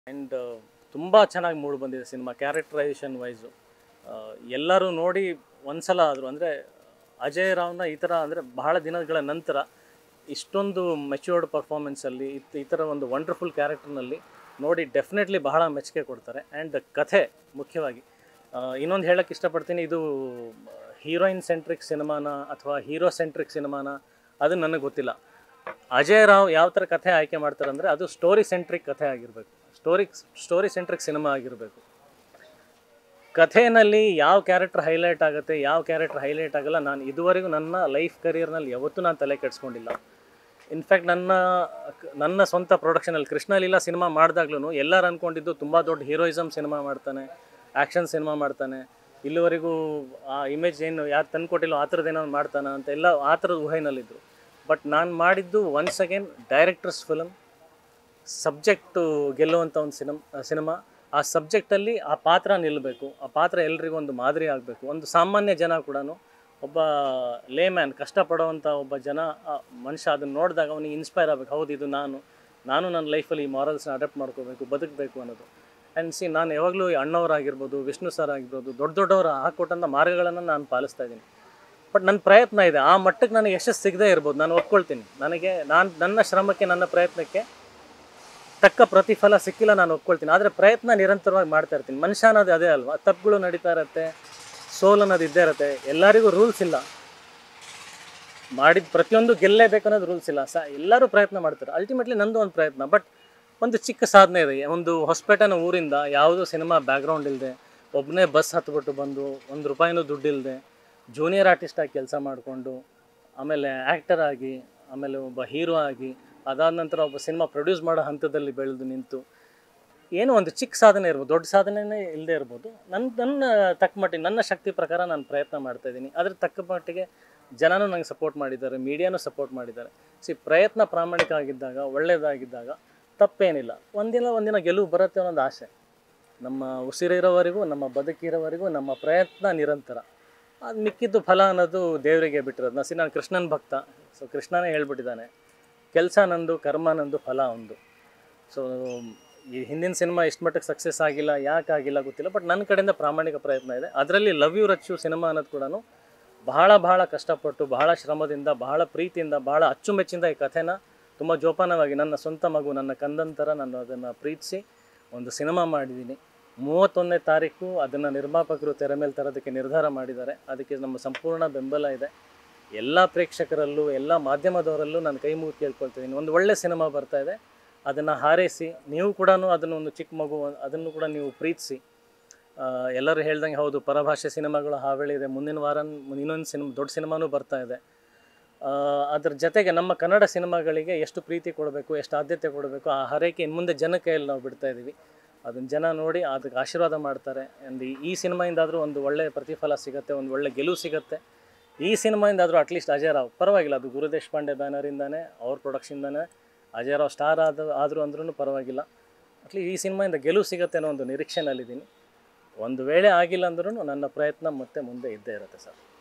And ತುಂಬ ಚೆನ್ನಾಗಿ ಮೂಡಿ ಬಂದಿದೆ ಸಿನಿಮಾ ಕ್ಯಾರೆಕ್ಟರೈಸೇಷನ್ ವೈಸು. ಎಲ್ಲರೂ ನೋಡಿ ಒಂದ್ಸಲ ಆದರೂ ಅಂದರೆ ಅಜಯ್ ರಾವ್ನ ಈ ಥರ ಅಂದರೆ ಬಹಳ ದಿನಗಳ ನಂತರ ಇಷ್ಟೊಂದು ಮೆಚ್ಯೂರ್ಡ್ ಪರ್ಫಾರ್ಮೆನ್ಸಲ್ಲಿ ಈ ಥರ ಒಂದು ವಂಡರ್ಫುಲ್ ಕ್ಯಾರೆಕ್ಟರ್ನಲ್ಲಿ ನೋಡಿ ಡೆಫಿನೆಟ್ಲಿ ಬಹಳ ಮೆಚ್ಚುಗೆ ಕೊಡ್ತಾರೆ. ಆ್ಯಂಡ್ ಕಥೆ ಮುಖ್ಯವಾಗಿ ಇನ್ನೊಂದು ಹೇಳೋಕ್ಕೆ ಇಷ್ಟಪಡ್ತೀನಿ, ಇದು ಹೀರೋಯಿನ್ ಸೆಂಟ್ರಿಕ್ ಸಿನಿಮಾನ ಅಥವಾ ಹೀರೋ ಸೆಂಟ್ರಿಕ್ ಸಿನಿಮಾನ ಅದು ನನಗೆ ಗೊತ್ತಿಲ್ಲ. ಅಜಯ್ ರಾವ್ ಯಾವ ಥರ ಕಥೆ ಆಯ್ಕೆ ಮಾಡ್ತಾರೆ ಅಂದರೆ ಅದು ಸ್ಟೋರಿ ಸೆಂಟ್ರಿಕ್ ಕಥೆ ಆಗಿರಬೇಕು, ಸ್ಟೋರಿ ಸೆಂಟ್ರಿಕ್ ಸಿನಿಮಾ ಆಗಿರಬೇಕು. ಕಥೆಯಲ್ಲಿ ಯಾವ ಕ್ಯಾರೆಕ್ಟರ್ ಹೈಲೈಟ್ ಆಗುತ್ತೆ, ಯಾವ ಕ್ಯಾರೆಕ್ಟರ್ ಹೈಲೈಟ್ ಆಗಲ್ಲ, ನಾನು ಇದುವರೆಗೂ ನನ್ನ ಲೈಫ್ ಕರಿಯರ್ನಲ್ಲಿ ಯಾವತ್ತೂ ನಾನು ತಲೆ ಕೆಡಿಸ್ಕೊಂಡಿಲ್ಲ. ಇನ್ಫ್ಯಾಕ್ಟ್ ನನ್ನ ಸ್ವಂತ ಪ್ರೊಡಕ್ಷನಲ್ಲಿ ಕೃಷ್ಣಲೀಲಾ ಸಿನಿಮಾ ಮಾಡಿದಾಗ್ಲೂ ಎಲ್ಲರೂ ಅಂದ್ಕೊಂಡಿದ್ದು ತುಂಬ ದೊಡ್ಡ ಹೀರೋಯಿಸಮ್ ಸಿನಿಮಾ ಮಾಡ್ತಾನೆ, ಆ್ಯಕ್ಷನ್ ಸಿನಿಮಾ ಮಾಡ್ತಾನೆ, ಇಲ್ಲಿವರೆಗೂ ಆ ಇಮೇಜ್ ಏನು ಯಾರು ತಂದುಕೊಟ್ಟಿಲ್ಲೋ ಆ ಥರದ್ದೇನೋ ಮಾಡ್ತಾನೆ ಅಂತ ಎಲ್ಲ ಆ ಥರದ ಊಹೆನಲ್ಲಿದ್ದರು. ಬಟ್ ನಾನು ಮಾಡಿದ್ದು once again directors film, subject ಗೆಲ್ಲುವಂಥ ಒಂದು ಸಿನಿಮಾ. ಆ ಸಬ್ಜೆಕ್ಟಲ್ಲಿ ಆ ಪಾತ್ರ ನಿಲ್ಲಬೇಕು, ಆ ಪಾತ್ರ ಎಲ್ರಿಗೂ ಒಂದು ಮಾದರಿ ಆಗಬೇಕು. ಒಂದು ಸಾಮಾನ್ಯ ಜನ ಕೂಡ ಒಬ್ಬ ಲೇಮ್ಯಾನ್ ಕಷ್ಟಪಡುವಂಥ ಒಬ್ಬ ಮನುಷ್ಯ ಅದನ್ನು ನೋಡಿದಾಗ ಅವನಿಗೆ ಇನ್ಸ್ಪೈರ್ ಆಗಬೇಕು, ಹೌದು ಇದು ನಾನು ನನ್ನ ಲೈಫಲ್ಲಿ ಈ ಮಾರಲ್ಸ್ನ ಅಡಾಪ್ಟ್ ಮಾಡ್ಕೋಬೇಕು, ಬದುಕಬೇಕು ಅನ್ನೋದು. ಆ್ಯಂಡ್ ನಾನು ಯಾವಾಗಲೂ ಅಣ್ಣವರಾಗಿರ್ಬೋದು, ವಿಷ್ಣು ಸರ್ ಆಗಿರ್ಬೋದು, ದೊಡ್ಡವರು ಹಾಕ್ಕೊಟ್ಟಂಥ ಮಾರ್ಗಗಳನ್ನು ನಾನು ಪಾಲಿಸ್ತಾ ಇದ್ದೀನಿ. ಬಟ್ ನನ್ನ ಪ್ರಯತ್ನ ಇದೆ, ಆ ಮಟ್ಟಕ್ಕೆ ನನಗೆ ಯಶಸ್ಸು ಸಿಗದೇ ಇರ್ಬೋದು, ನಾನು ಒಪ್ಕೊಳ್ತೀನಿ. ನನ್ನ ಶ್ರಮಕ್ಕೆ ನನ್ನ ಪ್ರಯತ್ನಕ್ಕೆ ತಕ್ಕ ಪ್ರತಿಫಲ ಸಿಕ್ಕಿಲ್ಲ, ನಾನು ಒಪ್ಕೊಳ್ತೀನಿ. ಆದರೆ ಪ್ರಯತ್ನ ನಿರಂತರವಾಗಿ ಮಾಡ್ತಾ ಇರ್ತೀನಿ. ಮನುಷ್ಯ ಅನ್ನೋದು ಅದೇ ಅಲ್ವಾ, ತಪ್ಪುಗಳು ನಡೀತಾ ಇರುತ್ತೆ, ಸೋಲು ಅನ್ನೋದು ಇದ್ದೇ ಇರುತ್ತೆ. ಎಲ್ಲರಿಗೂ ರೂಲ್ಸ್ ಇಲ್ಲ, ಮಾಡಿದ ಪ್ರತಿಯೊಂದು ಗೆಲ್ಲೇಬೇಕು ಅನ್ನೋದು ರೂಲ್ಸ್ ಇಲ್ಲ. ಎಲ್ಲರೂ ಪ್ರಯತ್ನ ಮಾಡ್ತಾರೆ. ಅಲ್ಟಿಮೇಟ್ಲಿ ನಂದು ಒಂದು ಪ್ರಯತ್ನ. ಬಟ್ ಒಂದು ಚಿಕ್ಕ ಸಾಧನೆ ಇದೆ. ಒಂದು ಹೊಸಪೇಟೆನ ಊರಿಂದ ಯಾವುದೂ ಸಿನಿಮಾ ಬ್ಯಾಕ್ಗ್ರೌಂಡ್ ಇಲ್ಲದೆ ಒಬ್ಬನೇ ಬಸ್ ಹತ್ಬಿಟ್ಟು ಬಂದು ₹1 ದುಡ್ಡಿಲ್ಲದೆ ಜೂನಿಯರ್ ಆರ್ಟಿಸ್ಟಾಗಿ ಕೆಲಸ ಮಾಡಿಕೊಂಡು ಆಮೇಲೆ ಆ್ಯಕ್ಟರ್ ಆಗಿ ಆಮೇಲೆ ಒಬ್ಬ ಹೀರೋ ಆಗಿ ಅದಾದ ನಂತರ ಒಬ್ಬ ಸಿನಿಮಾ ಪ್ರೊಡ್ಯೂಸ್ ಮಾಡೋ ಹಂತದಲ್ಲಿ ಬೆಳೆದು ನಿಂತು ಏನೋ ಒಂದು ಚಿಕ್ಕ ಸಾಧನೆ ಇರ್ಬೋದು, ದೊಡ್ಡ ಸಾಧನೆಯೇ ಇಲ್ಲದೆ ಇರ್ಬೋದು. ನನ್ನ ತಕ್ಕ ಮಟ್ಟಿಗೆ ನನ್ನ ಶಕ್ತಿ ಪ್ರಕಾರ ನಾನು ಪ್ರಯತ್ನ ಮಾಡ್ತಾಯಿದ್ದೀನಿ. ಅದ್ರ ತಕ್ಕ ಮಟ್ಟಿಗೆ ಜನನೂ ನಂಗೆ ಸಪೋರ್ಟ್ ಮಾಡಿದ್ದಾರೆ, ಮೀಡಿಯಾನೂ ಸಪೋರ್ಟ್ ಮಾಡಿದ್ದಾರೆ. ಪ್ರಯತ್ನ ಪ್ರಾಮಾಣಿಕ ಆಗಿದ್ದಾಗ, ಒಳ್ಳೆಯದಾಗಿದ್ದಾಗ ತಪ್ಪೇನಿಲ್ಲ. ಒಂದಿನ ಗೆಲುವು ಬರುತ್ತೆ ಅನ್ನೋದು ಆಸೆ. ನಮ್ಮ ಉಸಿರಿರೋವರೆಗೂ, ನಮ್ಮ ಬದುಕಿರೋವರೆಗೂ ನಮ್ಮ ಪ್ರಯತ್ನ ನಿರಂತರ. ಅದು ಮಿಕ್ಕಿದ್ದು ಫಲ ಅನ್ನೋದು ದೇವರಿಗೆ ಬಿಟ್ಟಿರೋದು. ನಾನು ಕೃಷ್ಣನ ಭಕ್ತ. ಕೃಷ್ಣನೇ ಹೇಳ್ಬಿಟ್ಟಿದ್ದಾನೆ, ಕೆಲಸ ನಂದು, ಕರ್ಮ ನಂದು, ಫಲ ಒಂದು. ಈ ಹಿಂದಿನ ಸಿನಿಮಾ ಎಷ್ಟು ಮಟ್ಟಿಗೆ ಸಕ್ಸಸ್ ಆಗಿಲ್ಲ, ಯಾಕೆ ಆಗಿಲ್ಲ ಗೊತ್ತಿಲ್ಲ. ಬಟ್ ನನ್ನ ಕಡೆಯಿಂದ ಪ್ರಾಮಾಣಿಕ ಪ್ರಯತ್ನ ಇದೆ. ಅದರಲ್ಲಿ ಲವ್ ಯು ರಚ್ಚು ಸಿನಿಮಾ ಅನ್ನೋದು ಕೂಡ ಬಹಳ ಕಷ್ಟಪಟ್ಟು, ಬಹಳ ಶ್ರಮದಿಂದ, ಬಹಳ ಪ್ರೀತಿಯಿಂದ, ಬಹಳ ಅಚ್ಚುಮೆಚ್ಚಿಂದ ಈ ಕಥೆನ ತುಂಬ ಜೋಪಾನವಾಗಿ ನನ್ನ ಸ್ವಂತ ಮಗು, ನನ್ನ ಕಂದಂತರ ನಾನು ಅದನ್ನು ಪ್ರೀತಿಸಿ ಒಂದು ಸಿನಿಮಾ ಮಾಡಿದ್ದೀನಿ. 31ನೇ ತಾರೀಕು ಅದನ್ನು ನಿರ್ಮಾಪಕರು ತೆರೆ ಮೇಲೆ ತರೋದಕ್ಕೆ ನಿರ್ಧಾರ ಮಾಡಿದ್ದಾರೆ. ಅದಕ್ಕೆ ನಮ್ಮ ಸಂಪೂರ್ಣ ಬೆಂಬಲ ಇದೆ. ಎಲ್ಲ ಪ್ರೇಕ್ಷಕರಲ್ಲೂ, ಎಲ್ಲ ಮಾಧ್ಯಮದವರಲ್ಲೂ ನಾನು ಕೈ ಮುಗಿ ಕೇಳ್ಕೊಳ್ತಿದ್ದೀನಿ, ಒಂದು ಒಳ್ಳೆ ಸಿನಿಮಾ ಬರ್ತಾಯಿದೆ, ಅದನ್ನು ಹಾರೈಸಿ. ನೀವು ಕೂಡ ಅದನ್ನು ಒಂದು ಚಿಕ್ಕ ಮಗು, ಅದನ್ನು ಕೂಡ ನೀವು ಪ್ರೀತಿಸಿ. ಎಲ್ಲರೂ ಹೇಳ್ದಂಗೆ ಹೌದು, ಪರಭಾಷೆ ಸಿನಿಮಾಗಳು ಹಾವಳಿ ಇದೆ. ಮುಂದಿನ ವಾರ ಇನ್ನೊಂದು ದೊಡ್ಡ ಸಿನಿಮಾನೂ ಬರ್ತಾಯಿದೆ. ಅದ್ರ ಜೊತೆಗೆ ನಮ್ಮ ಕನ್ನಡ ಸಿನಿಮಾಗಳಿಗೆ ಎಷ್ಟು ಪ್ರೀತಿ ಕೊಡಬೇಕು, ಎಷ್ಟು ಆದ್ಯತೆ ಕೊಡಬೇಕು, ಆ ಹರಕೆ ಇನ್ನು ಮುಂದೆ ಜನ ಕೈಯಲ್ಲಿ ನಾವು ಬಿಡ್ತಾಯಿದ್ದೀವಿ. ಅದನ್ನು ಜನ ನೋಡಿ ಅದಕ್ಕೆ ಆಶೀರ್ವಾದ ಮಾಡ್ತಾರೆ. ಆ್ಯಂಡ್ ಈ ಸಿನಿಮಾಯಿಂದಾದರೂ ಒಂದು ಒಳ್ಳೆಯ ಪ್ರತಿಫಲ ಸಿಗುತ್ತೆ, ಒಂದು ಒಳ್ಳೆ ಗೆಲುವು ಸಿಗುತ್ತೆ. ಈ ಸಿನಿಮಾಯಿಂದಾದರೂ ಅಟ್ಲೀಸ್ಟ್ ಅಜಯ್ ರಾವ್ ಪರವಾಗಿಲ್ಲ, ಅದು ಗುರು ದೇಶಪಾಂಡೆ ಬ್ಯಾನರಿಂದಾನೇ, ಅವ್ರ ಪ್ರೊಡಕ್ಷನ್ದಾನೇ ಅಜಯ್ ರಾವ್ ಸ್ಟಾರ್ ಆದರೂ ಅಂದ್ರೂ ಪರವಾಗಿಲ್ಲ. ಅಟ್ಲೀಸ್ಟ್ ಈ ಸಿನಿಮಾಯಿಂದ ಗೆಲುವು ಸಿಗುತ್ತೆ ಅನ್ನೋ ಒಂದು ನಿರೀಕ್ಷೆನಲ್ಲಿದ್ದೀನಿ. ಒಂದು ವೇಳೆ ಆಗಿಲ್ಲ ಅಂದ್ರೂ ನನ್ನ ಪ್ರಯತ್ನ ಮತ್ತೆ ಮುಂದೆ ಇದ್ದೇ ಇರುತ್ತೆ ಸರ್.